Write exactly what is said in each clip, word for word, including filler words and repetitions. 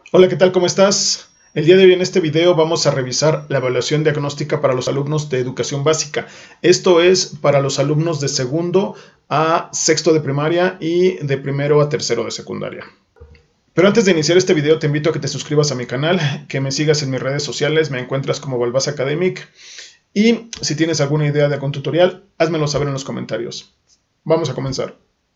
Hola, ¿qué tal? ¿Cómo estás? El día de hoy en este video vamos a revisar la evaluación diagnóstica para los alumnos de educación básica. Esto es para los alumnos de segundo a sexto de primaria y de primero a tercero de secundaria. Pero antes de iniciar este video te invito a que te suscribas a mi canal, que me sigas en mis redes sociales, me encuentras como Balbás Academic. Y si tienes alguna idea de algún tutorial, házmelo saber en los comentarios. Vamos a comenzar.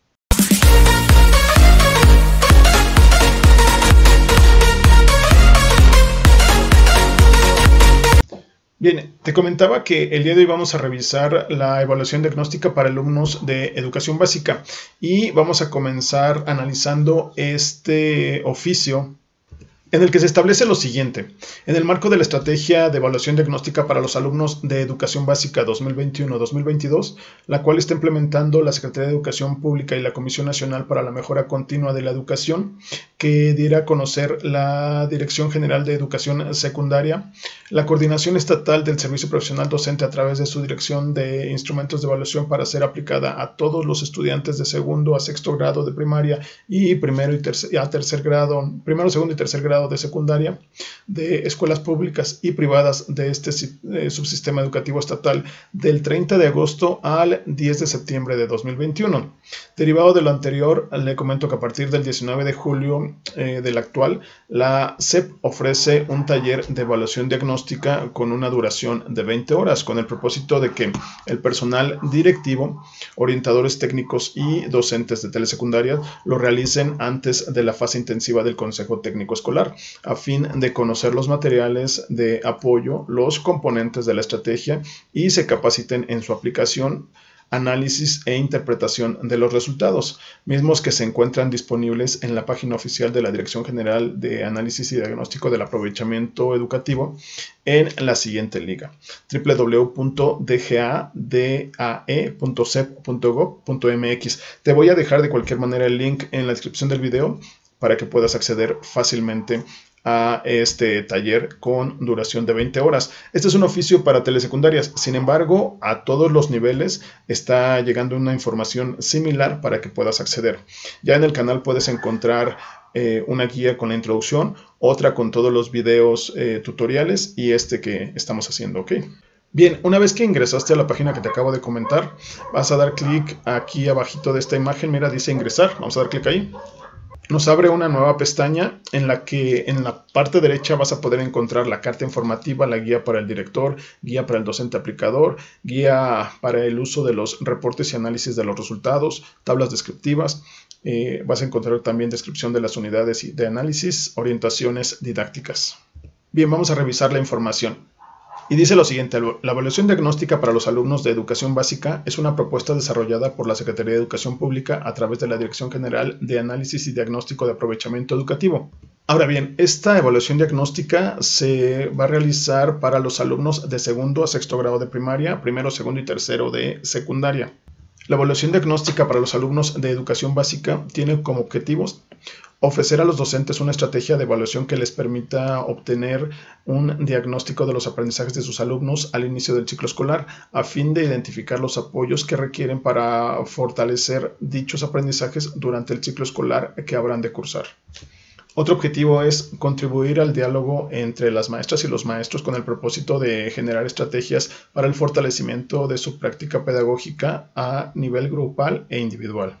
Bien, te comentaba que el día de hoy vamos a revisar la evaluación diagnóstica para alumnos de educación básica y vamos a comenzar analizando este oficio en el que se establece lo siguiente. En el marco de la Estrategia de Evaluación Diagnóstica para los Alumnos de Educación Básica dos mil veintiuno a dos mil veintidós, la cual está implementando la Secretaría de Educación Pública y la Comisión Nacional para la Mejora Continua de la Educación, que diera a conocer la Dirección General de Educación Secundaria, la Coordinación Estatal del Servicio Profesional Docente a través de su Dirección de Instrumentos de Evaluación para ser aplicada a todos los estudiantes de segundo a sexto grado de primaria y primero y tercer, a tercer grado, primero, segundo y tercer grado de secundaria, de escuelas públicas y privadas de este eh, subsistema educativo estatal del treinta de agosto al diez de septiembre de dos mil veintiuno. Derivado de lo anterior, le comento que a partir del diecinueve de julio eh, del actual, la S E P ofrece un taller de evaluación diagnóstica con una duración de veinte horas, con el propósito de que el personal directivo, orientadores técnicos y docentes de telesecundaria lo realicen antes de la fase intensiva del Consejo Técnico Escolar, a fin de conocer los materiales de apoyo, los componentes de la estrategia y se capaciten en su aplicación, análisis e interpretación de los resultados, mismos que se encuentran disponibles en la página oficial de la Dirección General de Análisis y Diagnóstico del Aprovechamiento Educativo en la siguiente liga: doble u doble u doble u punto d g a d a e punto c e p punto gob punto m x. Te voy a dejar de cualquier manera el link en la descripción del video para que puedas acceder fácilmente a este taller con duración de veinte horas. Este es un oficio para telesecundarias, sin embargo, a todos los niveles está llegando una información similar para que puedas acceder. Ya en el canal puedes encontrar eh, una guía con la introducción, otra con todos los videos eh, tutoriales y este que estamos haciendo, ¿ok? Bien, una vez que ingresaste a la página que te acabo de comentar, vas a dar clic aquí abajito de esta imagen, mira, dice ingresar, vamos a dar clic ahí. Nos abre una nueva pestaña en la que en la parte derecha vas a poder encontrar la carta informativa, la guía para el director, guía para el docente aplicador, guía para el uso de los reportes y análisis de los resultados, tablas descriptivas. Eh, vas a encontrar también descripción de las unidades de análisis, orientaciones didácticas. Bien, vamos a revisar la información. Y dice lo siguiente: la evaluación diagnóstica para los alumnos de educación básica es una propuesta desarrollada por la Secretaría de Educación Pública a través de la Dirección General de Análisis y Diagnóstico de Aprovechamiento Educativo. Ahora bien, esta evaluación diagnóstica se va a realizar para los alumnos de segundo a sexto grado de primaria, primero, segundo y tercero de secundaria. La evaluación diagnóstica para los alumnos de educación básica tiene como objetivos ofrecer a los docentes una estrategia de evaluación que les permita obtener un diagnóstico de los aprendizajes de sus alumnos al inicio del ciclo escolar, a fin de identificar los apoyos que requieren para fortalecer dichos aprendizajes durante el ciclo escolar que habrán de cursar. Otro objetivo es contribuir al diálogo entre las maestras y los maestros con el propósito de generar estrategias para el fortalecimiento de su práctica pedagógica a nivel grupal e individual.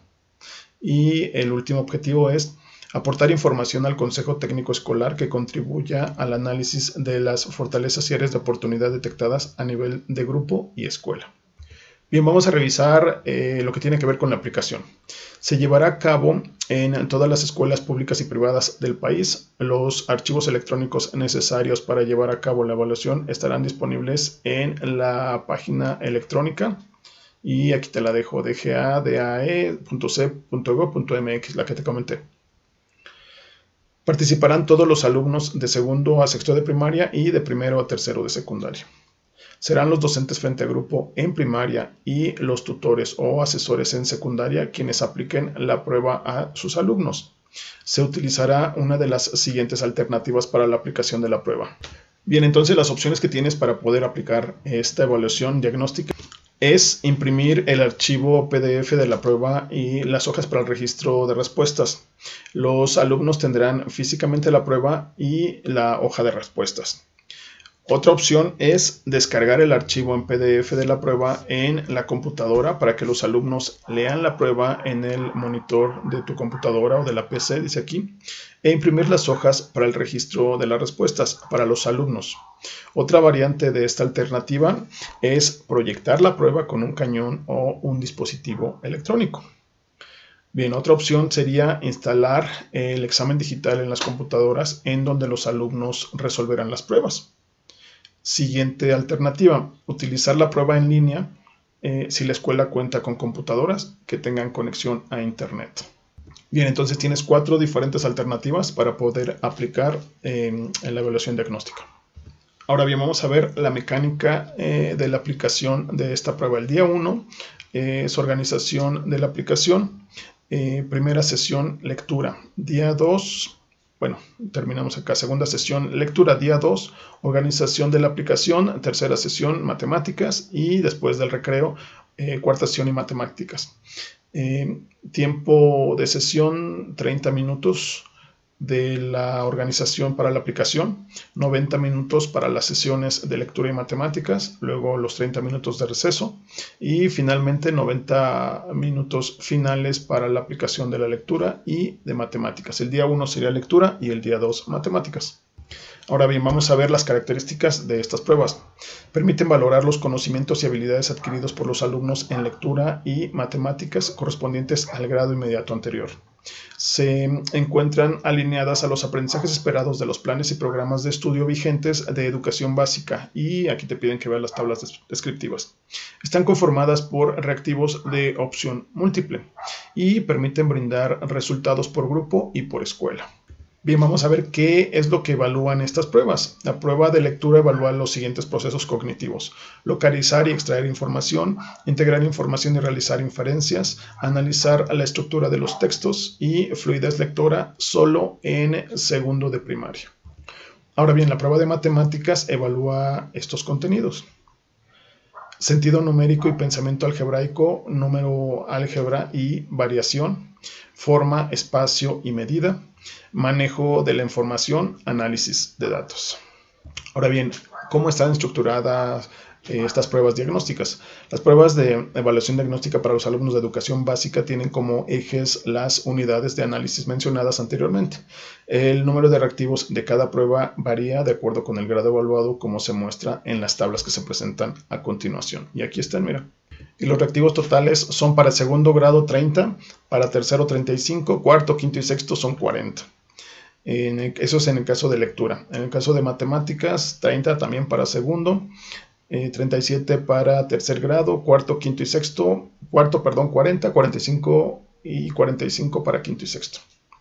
Y el último objetivo es aportar información al Consejo Técnico Escolar que contribuya al análisis de las fortalezas y áreas de oportunidad detectadas a nivel de grupo y escuela. Bien, vamos a revisar eh, lo que tiene que ver con la aplicación. Se llevará a cabo en todas las escuelas públicas y privadas del país. Los archivos electrónicos necesarios para llevar a cabo la evaluación estarán disponibles en la página electrónica. Y aquí te la dejo: d g a d a e punto c e p punto gob punto m x, la que te comenté. Participarán todos los alumnos de segundo a sexto de primaria y de primero a tercero de secundaria. Serán los docentes frente a grupo en primaria y los tutores o asesores en secundaria quienes apliquen la prueba a sus alumnos. Se utilizará una de las siguientes alternativas para la aplicación de la prueba. Bien, entonces las opciones que tienes para poder aplicar esta evaluación diagnóstica es imprimir el archivo P D F de la prueba y las hojas para el registro de respuestas. Los alumnos tendrán físicamente la prueba y la hoja de respuestas. Otra opción es descargar el archivo en P D F de la prueba en la computadora para que los alumnos lean la prueba en el monitor de tu computadora o de la P C, dice aquí, e imprimir las hojas para el registro de las respuestas para los alumnos. Otra variante de esta alternativa es proyectar la prueba con un cañón o un dispositivo electrónico. Bien, otra opción sería instalar el examen digital en las computadoras en donde los alumnos resolverán las pruebas. Siguiente alternativa, utilizar la prueba en línea eh, si la escuela cuenta con computadoras que tengan conexión a internet. Bien, entonces tienes cuatro diferentes alternativas para poder aplicar eh, en la evaluación diagnóstica. Ahora bien, vamos a ver la mecánica eh, de la aplicación de esta prueba. El día uno eh, es organización de la aplicación. Eh, primera sesión, lectura. Día dos, bueno, terminamos acá. Segunda sesión, lectura. Día dos, organización de la aplicación. Tercera sesión, matemáticas. Y después del recreo, eh, cuarta sesión y matemáticas. Eh, tiempo de sesión, treinta minutos. De la organización para la aplicación, noventa minutos para las sesiones de lectura y matemáticas, luego los treinta minutos de receso y finalmente noventa minutos finales para la aplicación de la lectura y de matemáticas. El día uno sería lectura y el día dos matemáticas. Ahora bien, vamos a ver las características de estas pruebas. Permiten valorar los conocimientos y habilidades adquiridos por los alumnos en lectura y matemáticas correspondientes al grado inmediato anterior. Se encuentran alineadas a los aprendizajes esperados de los planes y programas de estudio vigentes de educación básica y aquí te piden que veas las tablas descriptivas. Están conformadas por reactivos de opción múltiple y permiten brindar resultados por grupo y por escuela. Bien, vamos a ver qué es lo que evalúan estas pruebas. La prueba de lectura evalúa los siguientes procesos cognitivos: localizar y extraer información, integrar información y realizar inferencias, analizar la estructura de los textos y fluidez lectora solo en segundo de primaria. Ahora bien, la prueba de matemáticas evalúa estos contenidos: sentido numérico y pensamiento algebraico, número álgebra y variación, forma, espacio y medida, manejo de la información, análisis de datos. Ahora bien, ¿cómo están estructuradas eh, estas pruebas diagnósticas? Las pruebas de evaluación diagnóstica para los alumnos de educación básica tienen como ejes las unidades de análisis mencionadas anteriormente. El número de reactivos de cada prueba varía de acuerdo con el grado evaluado, como se muestra en las tablas que se presentan a continuación. Y aquí están, mira. Y los reactivos totales son para segundo grado treinta, para tercero treinta y cinco, cuarto, quinto y sexto son cuarenta. En el, eso es en el caso de lectura. En el caso de matemáticas, treinta también para segundo, eh, treinta y siete para tercer grado, cuarto, quinto y sexto, cuarto, perdón, cuarenta, cuarenta y cinco y cuarenta y cinco para quinto y sexto.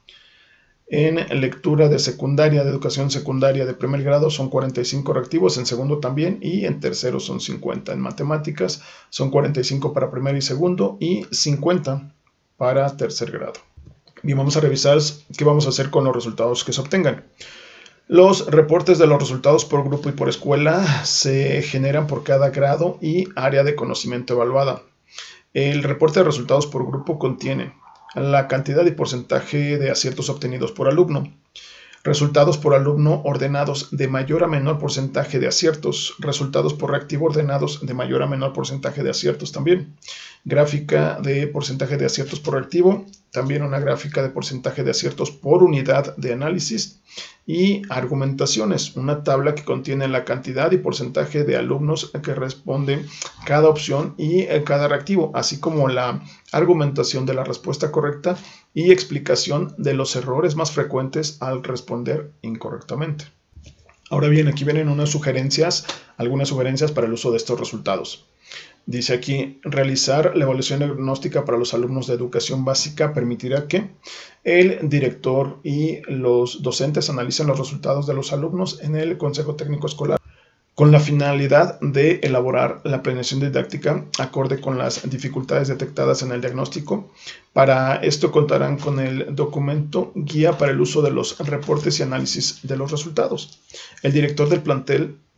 En lectura de secundaria, de educación secundaria de primer grado son cuarenta y cinco reactivos, en segundo también y en tercero son cincuenta. En matemáticas son cuarenta y cinco para primero y segundo y cincuenta para tercer grado. Bien, vamos a revisar qué vamos a hacer con los resultados que se obtengan. Los reportes de los resultados por grupo y por escuela se generan por cada grado y área de conocimiento evaluada. El reporte de resultados por grupo contiene la cantidad y porcentaje de aciertos obtenidos por alumno, resultados por alumno ordenados de mayor a menor porcentaje de aciertos, resultados por reactivo ordenados de mayor a menor porcentaje de aciertos también, gráfica de porcentaje de aciertos por reactivo, también una gráfica de porcentaje de aciertos por unidad de análisis y argumentaciones, una tabla que contiene la cantidad y porcentaje de alumnos que responden cada opción y cada reactivo, así como la argumentación de la respuesta correcta y explicación de los errores más frecuentes al responder incorrectamente. Ahora bien, aquí vienen unas sugerencias, algunas sugerencias para el uso de estos resultados. Dice aquí, realizar la evaluación diagnóstica para los alumnos de educación básica permitirá que el director y los docentes analicen los resultados de los alumnos en el Consejo Técnico Escolar con la finalidad de elaborar la planeación didáctica acorde con las dificultades detectadas en el diagnóstico. Para esto contarán con el documento Guía para el uso de los reportes y análisis de los resultados. El director del plantel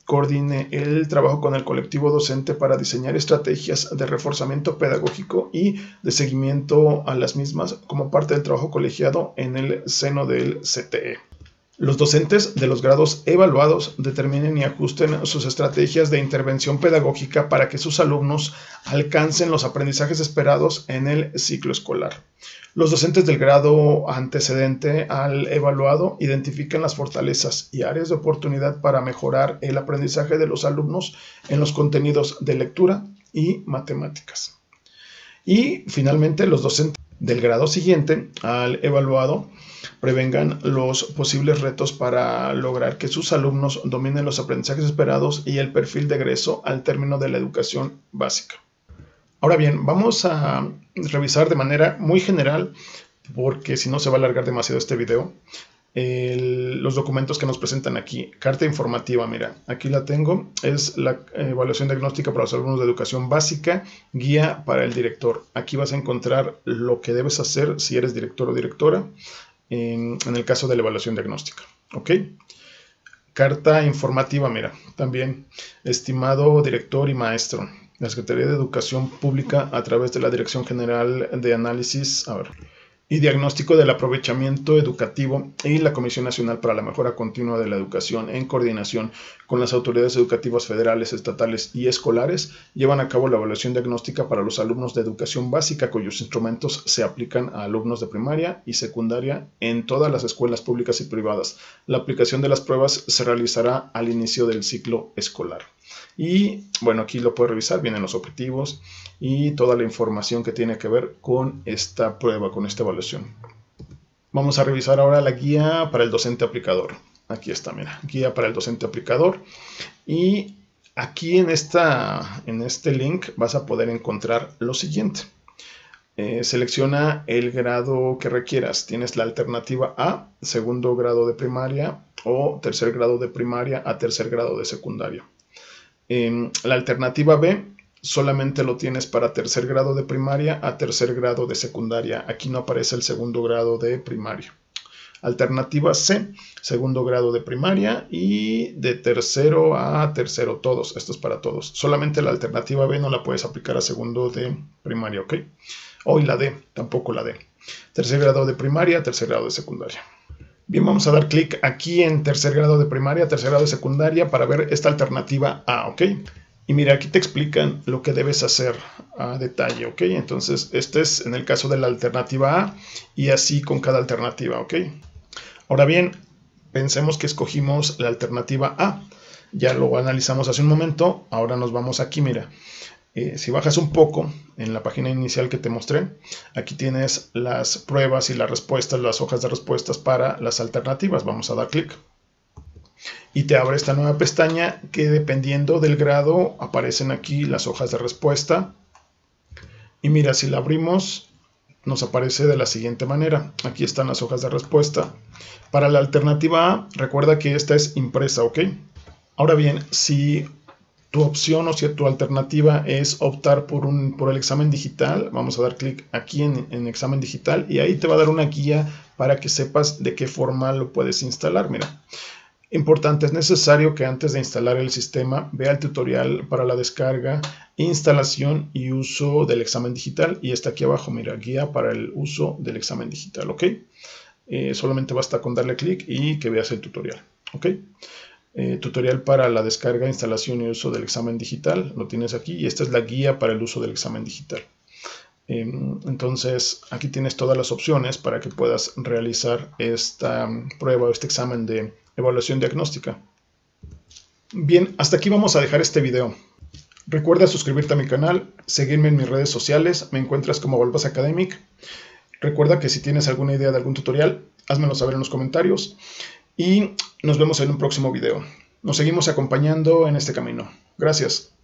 coordine el trabajo con el colectivo docente para diseñar estrategias de reforzamiento pedagógico y de seguimiento a las mismas como parte del trabajo colegiado en el seno del C T E. Los docentes de los grados evaluados determinen y ajusten sus estrategias de intervención pedagógica para que sus alumnos alcancen los aprendizajes esperados en el ciclo escolar. Los docentes del grado antecedente al evaluado identifican las fortalezas y áreas de oportunidad para mejorar el aprendizaje de los alumnos en los contenidos de lectura y matemáticas. Y finalmente, los docentes del grado siguiente al evaluado prevengan los posibles retos para lograr que sus alumnos dominen los aprendizajes esperados y el perfil de egreso al término de la educación básica. Ahora bien, vamos a revisar de manera muy general, porque si no se va a alargar demasiado este video, el, los documentos que nos presentan aquí. Carta informativa, mira, aquí la tengo, es la evaluación diagnóstica para los alumnos de educación básica, guía para el director. Aquí vas a encontrar lo que debes hacer si eres director o directora en, en el caso de la evaluación diagnóstica, ¿ok? Carta informativa, mira, también, estimado director y maestro, la Secretaría de Educación Pública a través de la Dirección General de Análisis, a ver, y Diagnóstico del Aprovechamiento Educativo y la Comisión Nacional para la Mejora Continua de la Educación, en coordinación con las autoridades educativas federales, estatales y escolares, llevan a cabo la evaluación diagnóstica para los alumnos de educación básica, cuyos instrumentos se aplican a alumnos de primaria y secundaria en todas las escuelas públicas y privadas. La aplicación de las pruebas se realizará al inicio del ciclo escolar. Y bueno, aquí lo puedes revisar, vienen los objetivos y toda la información que tiene que ver con esta prueba, con esta evaluación. Vamos a revisar ahora la guía para el docente aplicador. Aquí está, mira, guía para el docente aplicador. Y aquí en, esta, en este link vas a poder encontrar lo siguiente. Eh, selecciona el grado que requieras. Tienes la alternativa A, segundo grado de primaria, o tercer grado de primaria a tercer grado de secundaria. Eh, la alternativa B solamente lo tienes para tercer grado de primaria a tercer grado de secundaria. Aquí no aparece el segundo grado de primaria. Alternativa C, segundo grado de primaria y de tercero a tercero, todos. Esto es para todos. Solamente la alternativa B no la puedes aplicar a segundo de primaria, ¿ok? O y la D, tampoco la D. Tercer grado de primaria, tercer grado de secundaria. Bien, vamos a dar clic aquí en tercer grado de primaria, tercer grado de secundaria para ver esta alternativa A, ¿ok? Y mira, aquí te explican lo que debes hacer a detalle, ¿ok? Entonces, este es en el caso de la alternativa A y así con cada alternativa, ¿ok? Ahora bien, pensemos que escogimos la alternativa A. Ya lo analizamos hace un momento, ahora nos vamos aquí, mira. Eh, si bajas un poco en la página inicial que te mostré, aquí tienes las pruebas y las respuestas, las hojas de respuestas para las alternativas. Vamos a dar clic. Y te abre esta nueva pestaña que dependiendo del grado aparecen aquí las hojas de respuesta. Y mira, si la abrimos nos aparece de la siguiente manera. Aquí están las hojas de respuesta. Para la alternativa A, recuerda que esta es impresa, ¿ok? Ahora bien, si tu opción o si tu alternativa es optar por, un, por el examen digital, vamos a dar clic aquí en, en examen digital y ahí te va a dar una guía para que sepas de qué forma lo puedes instalar. Mira, importante, es necesario que antes de instalar el sistema vea el tutorial para la descarga, instalación y uso del examen digital, y está aquí abajo, mira, guía para el uso del examen digital, ¿ok? Eh, solamente basta con darle clic y que veas el tutorial, ¿ok? Eh, tutorial para la descarga, instalación y uso del examen digital, lo tienes aquí, y esta es la guía para el uso del examen digital. Eh, entonces, aquí tienes todas las opciones para que puedas realizar esta prueba o este examen de evaluación diagnóstica. Bien, hasta aquí vamos a dejar este video. Recuerda suscribirte a mi canal, seguirme en mis redes sociales, me encuentras como Balbás Academic. Recuerda que si tienes alguna idea de algún tutorial, házmelo saber en los comentarios y nos vemos en un próximo video. Nos seguimos acompañando en este camino. Gracias.